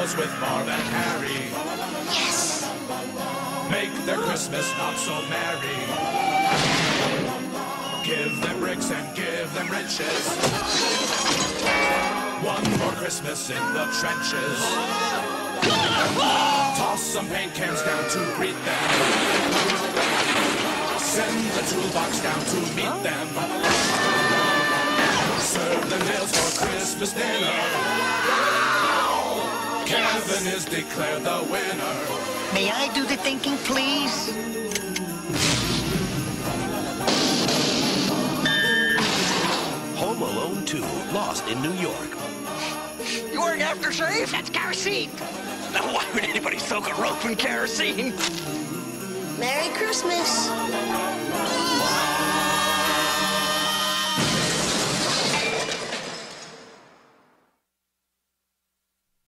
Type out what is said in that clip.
elves with Marv and Harry. Yes! Make their Christmas not so merry. Give them bricks and give them riches. One more Christmas in the trenches. Toss some paint cans down to greet them. Send the toolbox down to meet them. Serve the nails for Christmas dinner. Kevin is declared the winner. May I do the thinking, please? Home Alone 2, Lost in New York. You wearing aftershave? That's kerosene. Now, why would anybody soak a rope in kerosene? Merry Christmas.